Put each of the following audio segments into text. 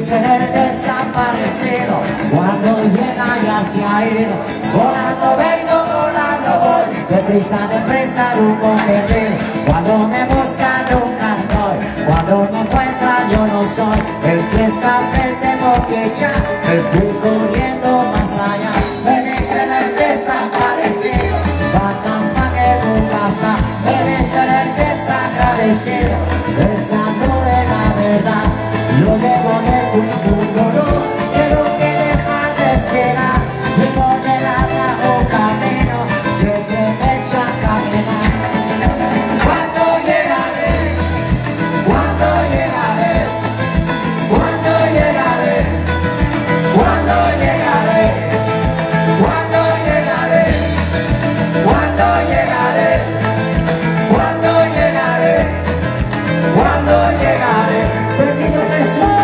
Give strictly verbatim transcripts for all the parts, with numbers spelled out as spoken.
dicen el desaparecido, cuando llega ya se ha ido. Volando vengo, volando voy, deprisa, deprisa, rumbo perdido. Cuando me buscan nunca estoy, cuando me encuentran yo no soy el que está frente porque ya me fui corriendo más allá. Me dicen el desaparecido, fantasma que nunca está. Me dicen el desagradecido, pensando en la verdad. Yo llevo en el currículum que lo que deja de esperar. Llevo en el largo camino, siempre me echa a caminar. ¿Cuándo llegaré? ¿Cuándo llegaré? ¿Cuándo llegaré? ¿Cuándo llegaré? ¿Cuándo llegaré? ¿Cuándo llegaré? ¿Cuándo llegaré? ¿Cuándo llegaré? Perdido en el cielo.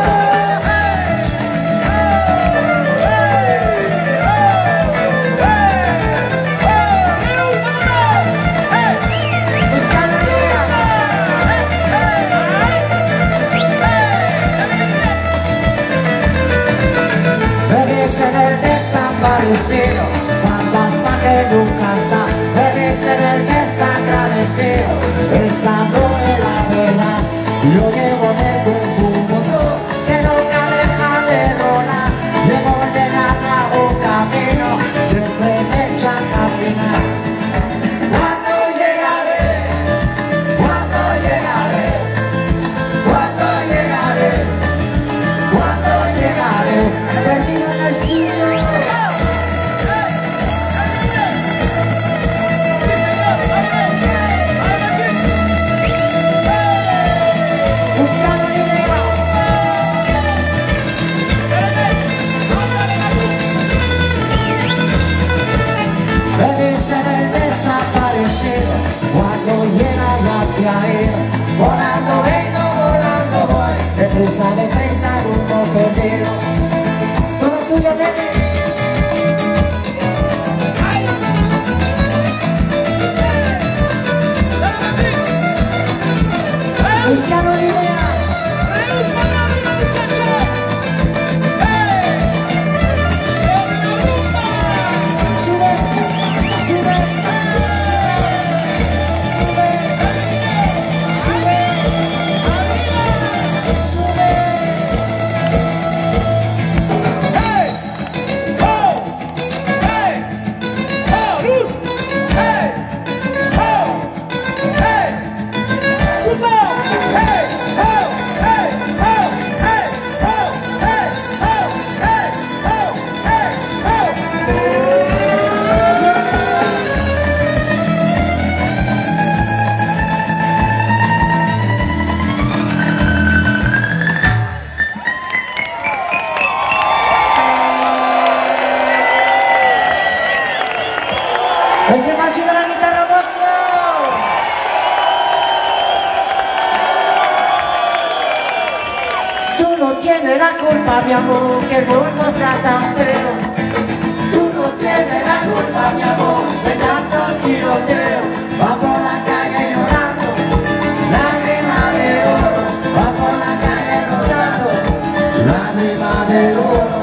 El desaparecido, fantasma que nunca está. Me dicen el desagradecido, pensando en la verdad. Yo llevo en el mundo que nunca deja de rolar. Llevo en el largo camino, siempre me echa a caminar. ¿Cuándo llegaré? ¿Cuándo llegaré? ¿Cuándo llegaré? ¿Cuándo llegaré? Perdido en el cielo. Me dicen el desaparecido, cuando llega ya se ha ido. Volando vengo, volando voy, deprisa, deprisa, rumbo perdido. Todo tuyo, nene. Buscando idea. Ese macho de la guitarra monstruo. Tú no tienes la culpa, mi amor, que el mundo sea tan feo. Tú no tienes la culpa, mi amor, de tanto tiroteo. Va por la calle llorando, lágrima de oro. Va por la calle rodando, lágrima de oro.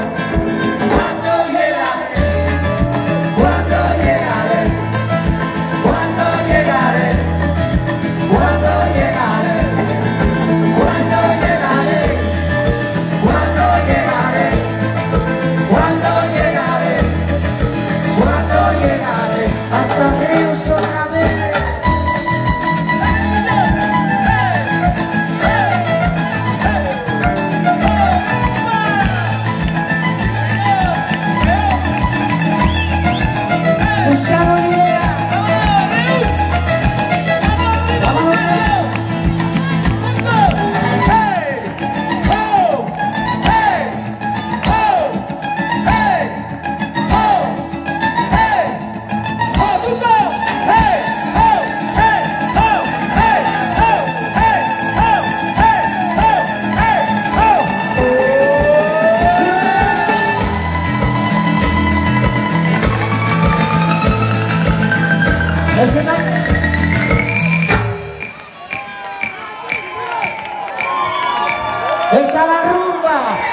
Esa la rumba.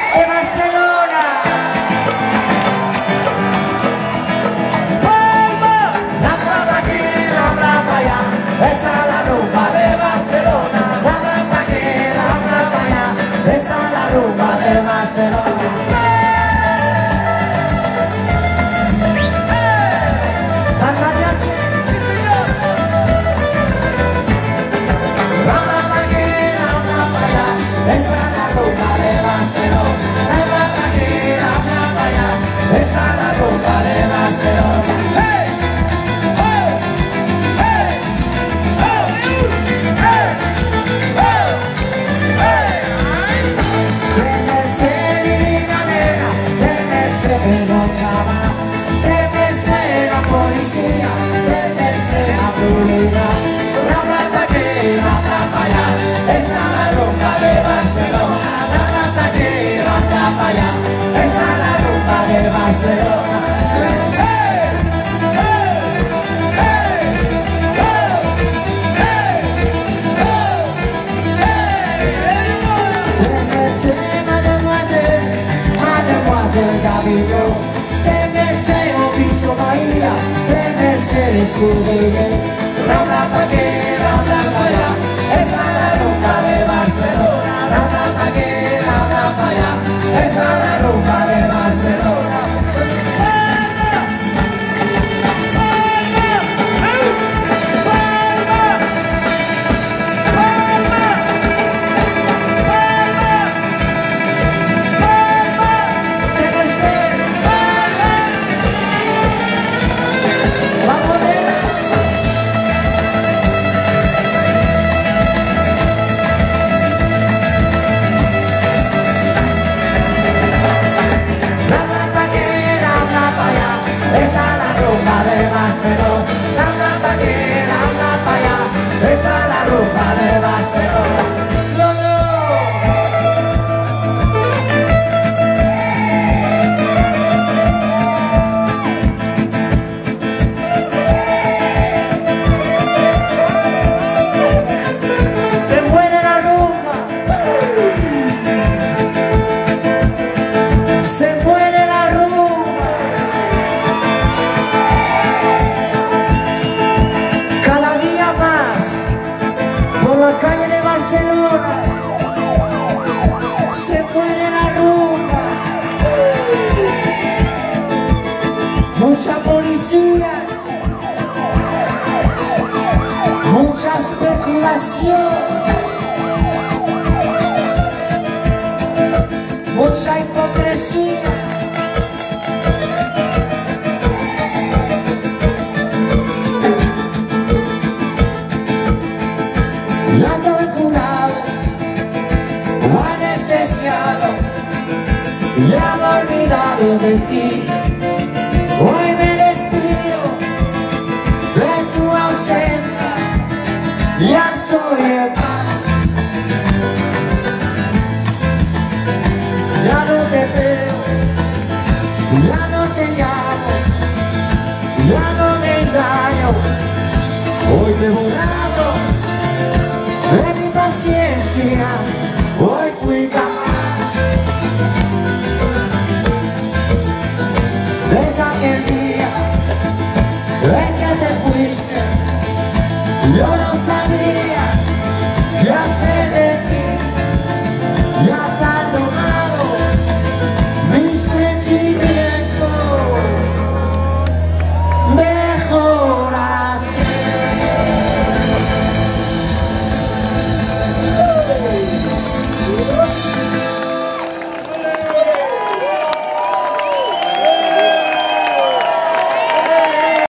esa es la rumba de Barcelona. ¡Hey! ¡Oh! ¡Hey! ¡Oh! ¡Hey! ¡Oh! ¡Hey! Debe ser mi manera, debe ser no chaval, debe ser la policía, debe ser la seguridad. La plata que la plata allá, esa es la rumba de Barcelona. La plata que la plata allá, esa es la rumba de Barcelona. ¡Hey! ¡Hey! ¡Hey! ¡Oh! ¡Hey! ¡Oh! ¡Hey! Debe ser mademoiselle, mademoiselle Davido, debe ser Opiso Bahía, debe ser Escudero. La plata que la plata allá, esa es la rumba de Barcelona. La plata que la plata allá, esa es la rumba de Barcelona. La plata que la plata allá, esa es la rumba de Barcelona. ¡No, se muere la rumba, se muere la rumba. Por la calle de Barcelona se muere la rumba, mucha policía, mucha especulación, mucha hipocresía. La he curado o anestesiado, ya me he olvidado de ti. Hoy me despido de tu ausencia, ya estoy en paz. Ya no te veo, ya no te llamo, ya no me engaño. Hoy te he borrado de mi paciencia.